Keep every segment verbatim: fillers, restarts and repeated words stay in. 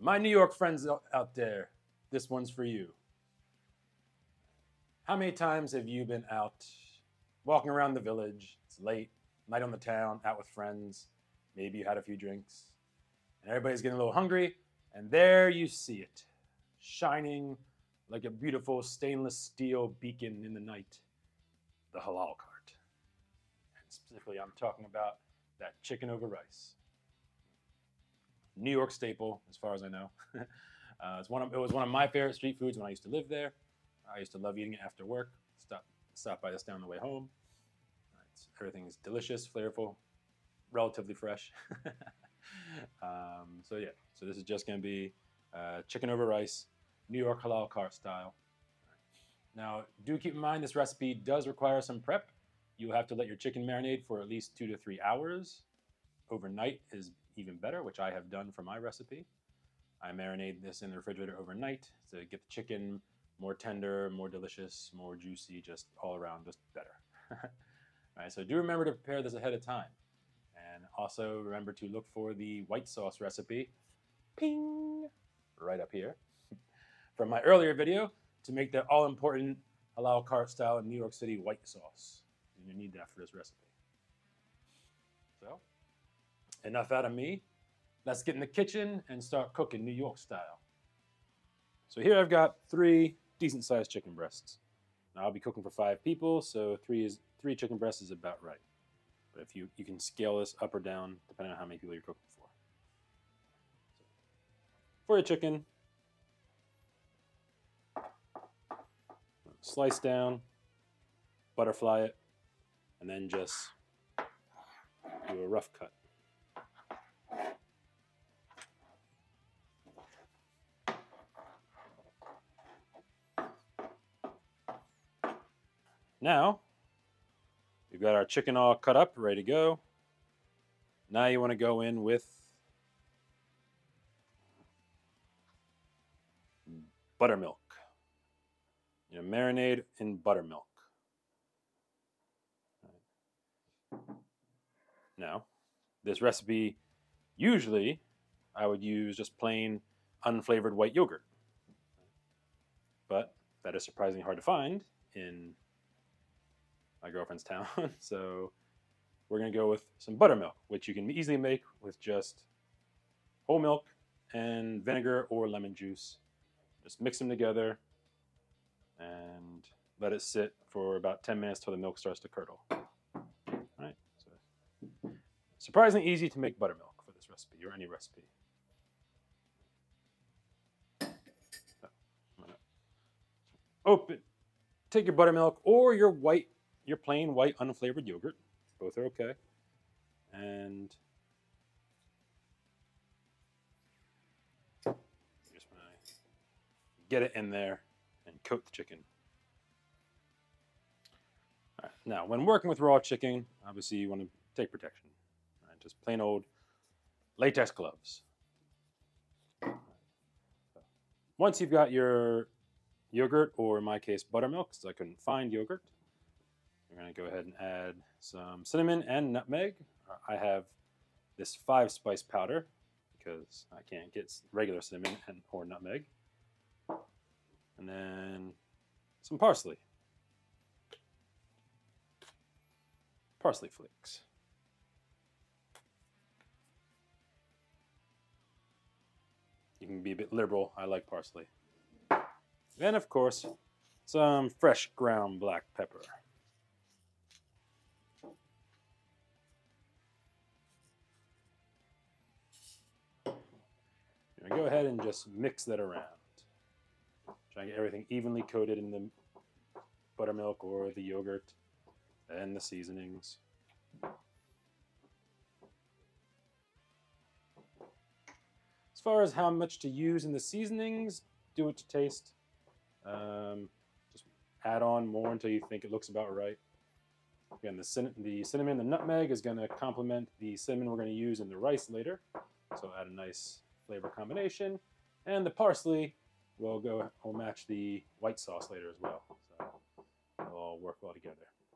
My New York friends out there, this one's for you. How many times have you been out walking around the village? It's late, night on the town, out with friends. Maybe you had a few drinks, and everybody's getting a little hungry, and there you see it, shining like a beautiful stainless steel beacon in the night, the Halal Cart. And specifically, I'm talking about that chicken over rice. New York staple, as far as I know. uh, it's one of, it was one of my favorite street foods when I used to live there. I used to love eating it after work. Stop, stop by this down the way home. It's, everything is delicious, flavorful, relatively fresh. um, so yeah, so this is just going to be uh, chicken over rice, New York Halal Cart style. Now, do keep in mind this recipe does require some prep. You'll have to let your chicken marinate for at least two to three hours. Overnight is even better, which I have done for my recipe. I marinate this in the refrigerator overnight to get the chicken more tender, more delicious, more juicy, just all around, just better. All right, so do remember to prepare this ahead of time. And also remember to look for the white sauce recipe, ping, right up here, from my earlier video to make that all-important Halal Cart style New York City white sauce. You need that for this recipe. So, enough out of me. Let's get in the kitchen and start cooking New York style. So here I've got three decent sized chicken breasts. Now I'll be cooking for five people, so three is three chicken breasts is about right. But if you, you can scale this up or down depending on how many people you're cooking for. So, for your chicken, slice down, butterfly it, and then just do a rough cut. Now, we've got our chicken all cut up, ready to go. Now you want to go in with buttermilk. You know, marinade in buttermilk. Now, this recipe, usually I would use just plain unflavored white yogurt. But that is surprisingly hard to find in my girlfriend's town. So we're going to go with some buttermilk, which you can easily make with just whole milk and vinegar or lemon juice. Just mix them together and let it sit for about ten minutes till the milk starts to curdle. All right. So surprisingly easy to make buttermilk for this recipe or any recipe. So, I'm gonna open, take your buttermilk or your white, your plain white unflavored yogurt. Both are okay. And just want to get it in there and coat the chicken. All right. Now, when working with raw chicken, obviously you want to take protection. All right. Just plain old latex gloves. So, once you've got your yogurt, or in my case buttermilk, because I couldn't find yogurt, we're going to go ahead and add some cinnamon and nutmeg. I have this five spice powder because I can't get regular cinnamon and or nutmeg. And then some parsley. Parsley flakes. You can be a bit liberal. I like parsley. Then, of course, some fresh ground black pepper. Go ahead and just mix that around. Try and get everything evenly coated in the buttermilk or the yogurt and the seasonings. As far as how much to use in the seasonings, do it to taste. Um, just add on more until you think it looks about right. Again, the, cin the cinnamon, the nutmeg is going to complement the cinnamon we're going to use in the rice later. So add a nice flavor combination, and the parsley will go will match the white sauce later as well. So it'll all work well together.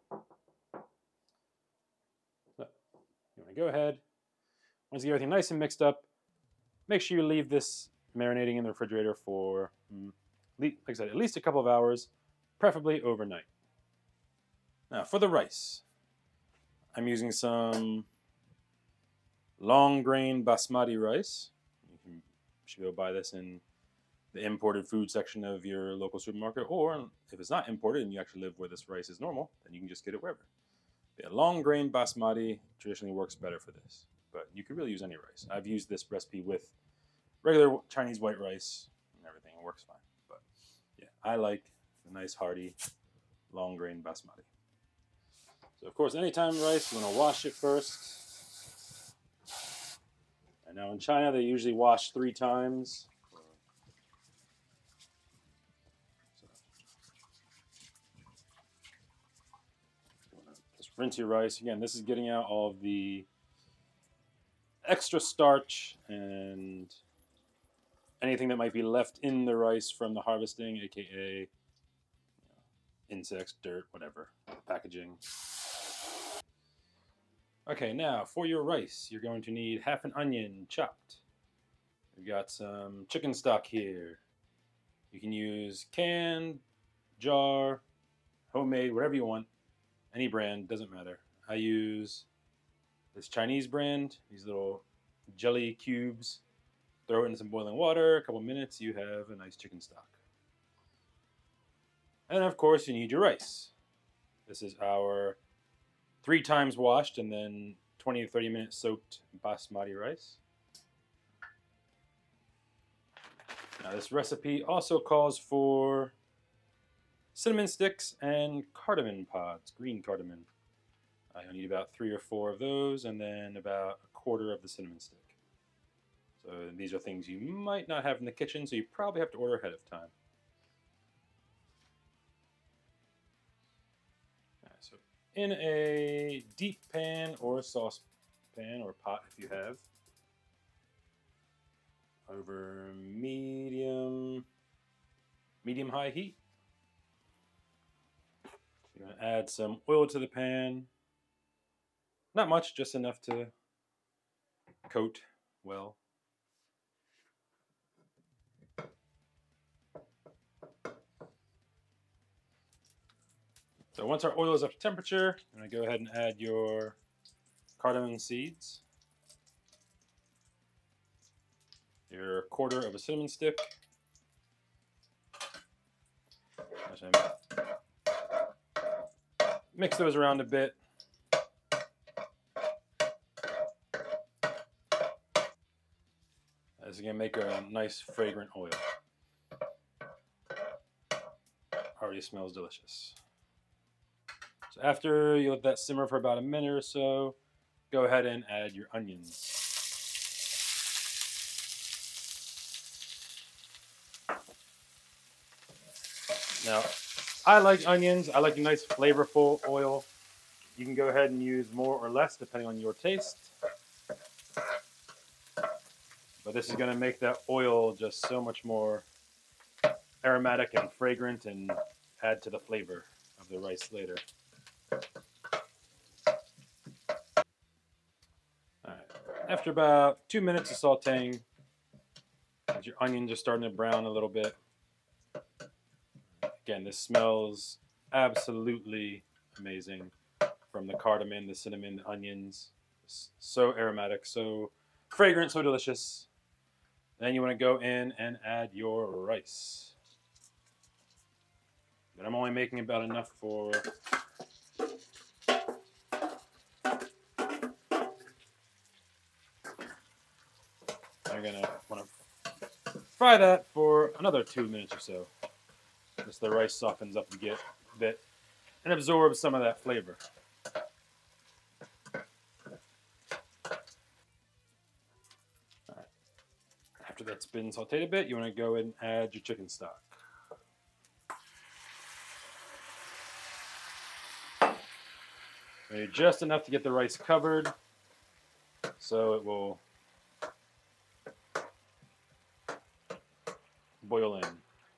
So you want to go ahead, once you get everything nice and mixed up, make sure you leave this marinating in the refrigerator for, like I said, at least a couple of hours, preferably overnight. Now for the rice, I'm using some long grain basmati rice. You can, should go buy this in the imported food section of your local supermarket, or if it's not imported and you actually live where this rice is normal, then you can just get it wherever. Yeah, long grain basmati traditionally works better for this, but you could really use any rice. I've used this recipe with regular Chinese white rice and everything. It works fine. But yeah, I like the nice hearty long grain basmati. So of course, anytime rice, you want to wash it first. And now in China, they usually wash three times. Rinse your rice. Again, this is getting out all of the extra starch and anything that might be left in the rice from the harvesting, aka you know, insects, dirt, whatever, packaging. Okay, now for your rice, you're going to need half an onion chopped. We've got some chicken stock here. You can use canned, jar, homemade, whatever you want. Any brand, doesn't matter. I use this Chinese brand, these little jelly cubes. Throw it in some boiling water, a couple minutes, you have a nice chicken stock. And of course, you need your rice. This is our three times washed and then twenty to thirty minutes soaked basmati rice. Now, this recipe also calls for cinnamon sticks and cardamon pods, green cardamon. I need about three or four of those and then about a quarter of the cinnamon stick. So these are things you might not have in the kitchen, so you probably have to order ahead of time. Right, so in a deep pan or saucepan or pot if you have, over medium, medium-high heat, you're going to add some oil to the pan. Not much, just enough to coat well. So once our oil is up to temperature, I'm going to go ahead and add your cardamom seeds, your quarter of a cinnamon stick, mix those around a bit. This is going to make a nice fragrant oil. Already smells delicious. So after you let that simmer for about a minute or so, go ahead and add your onions. Now, I like onions. I like a nice flavorful oil. You can go ahead and use more or less depending on your taste. But this is going to make that oil just so much more aromatic and fragrant and add to the flavor of the rice later. All right. After about two minutes of sauteing, as your onions are starting to brown a little bit, again, this smells absolutely amazing from the cardamom, the cinnamon, the onions. It's so aromatic, so fragrant, so delicious. Then you want to go in and add your rice. But I'm only making about enough for I'm going to want to fry that for another two minutes or so. Just the rice softens up a bit, bit and absorbs some of that flavor. All right. After that's been sauteed a bit, you want to go and add your chicken stock. Maybe just enough to get the rice covered so it will boil in.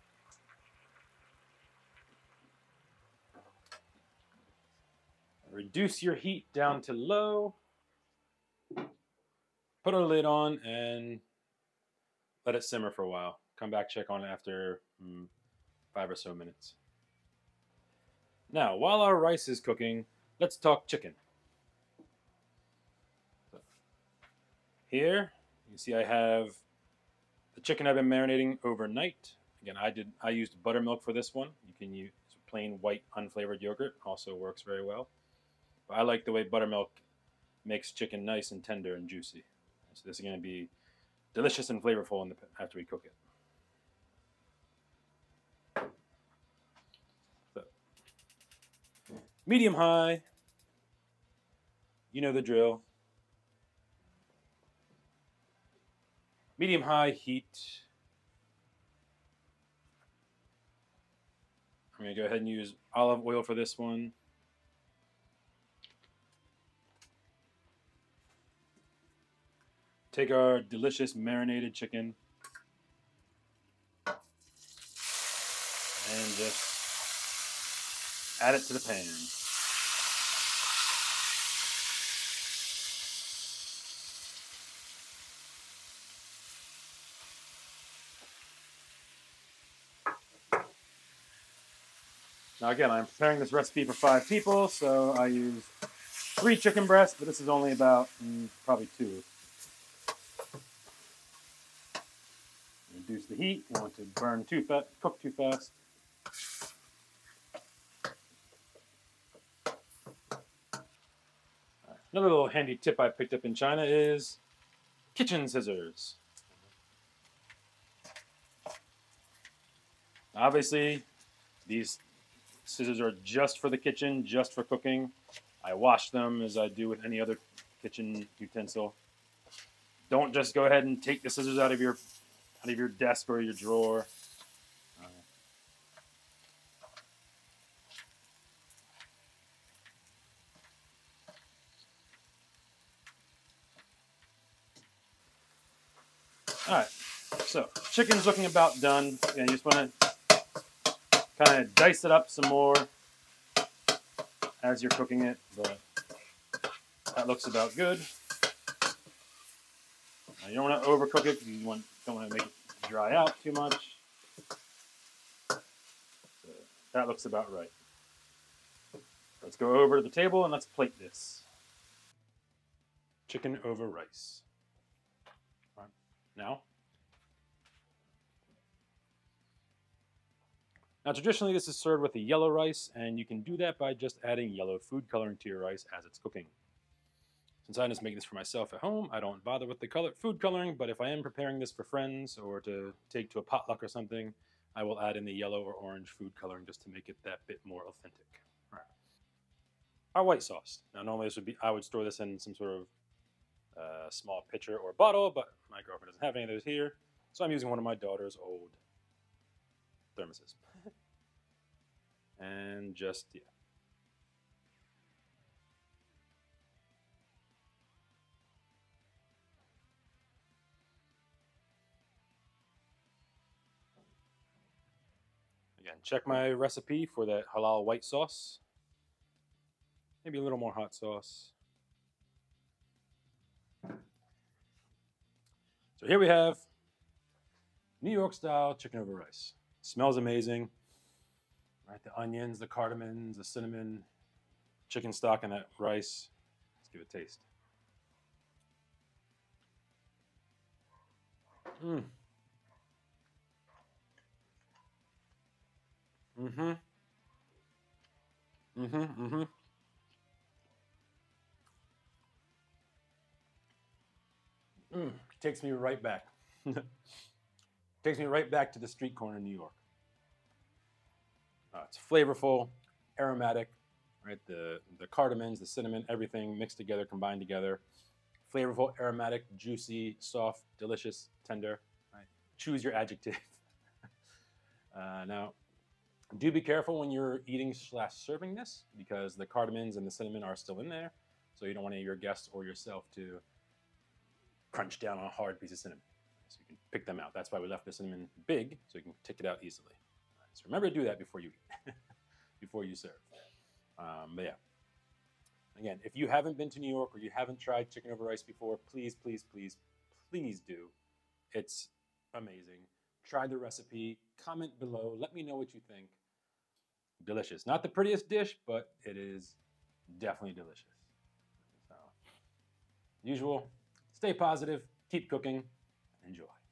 Reduce your heat down to low. Put a lid on and let it simmer for a while. Come back, check on it after mm, five or so minutes. Now, while our rice is cooking, let's talk chicken. So, here, you see I have the chicken I've been marinating overnight. Again, I did. I used buttermilk for this one. You can use plain white unflavored yogurt. Also works very well. But I like the way buttermilk makes chicken nice and tender and juicy. So this is going to be delicious and flavorful in the, after we cook it. So, medium high. You know the drill. Medium high heat. I'm going to go ahead and use olive oil for this one. Take our delicious marinated chicken and just add it to the pan. Now again, I'm preparing this recipe for five people, so I use three chicken breasts, but this is only about mm, probably two. Reduce the heat. You don't want to burn too fast, cook too fast. Right. Another little handy tip I picked up in China is kitchen scissors. Obviously, these scissors are just for the kitchen, just for cooking. I wash them as I do with any other kitchen utensil. Don't just go ahead and take the scissors out of your out of your desk or your drawer. Uh, all right, so chicken's looking about done. And you just want to kind of dice it up some more as you're cooking it, but that looks about good. Now, you don't want to overcook it because you want, don't want to make it dry out too much. So that looks about right. Let's go over to the table and let's plate this. Chicken over rice. All right. Now, Now traditionally this is served with a yellow rice, and you can do that by just adding yellow food coloring to your rice as it's cooking. Since I just make this for myself at home, I don't bother with the color, food coloring, but if I am preparing this for friends or to take to a potluck or something, I will add in the yellow or orange food coloring just to make it that bit more authentic. All right. Our white sauce. Now normally this would be, I would store this in some sort of uh, small pitcher or bottle, but my girlfriend doesn't have any of those here, so I'm using one of my daughter's old thermoses. And just, yeah. Again, check my recipe for that halal white sauce. Maybe a little more hot sauce. So here we have New York style chicken over rice. Smells amazing. Right, the onions, the cardamons, the cinnamon, chicken stock, and that rice. Let's give it a taste. Mmm. Mm-hmm. Mm-hmm. Mm-hmm. Mm. Takes me right back. Takes me right back to the street corner in New York. Uh, it's flavorful, aromatic, right? The the cardamons, the cinnamon, everything mixed together, combined together. Flavorful, aromatic, juicy, soft, delicious, tender. Right? Choose your adjective. uh, now, do be careful when you're eating slash serving this, because the cardamons and the cinnamon are still in there, so you don't want any of your guests or yourself to crunch down on a hard piece of cinnamon. So you can pick them out. That's why we left the cinnamon big, so you can take it out easily. So remember to do that before you eat, before you serve. Um, but yeah, again, if you haven't been to New York or you haven't tried chicken over rice before, please, please, please, please do. It's amazing. Try the recipe. Comment below. Let me know what you think. Delicious. Not the prettiest dish, but it is definitely delicious. So, usual, stay positive, keep cooking, enjoy.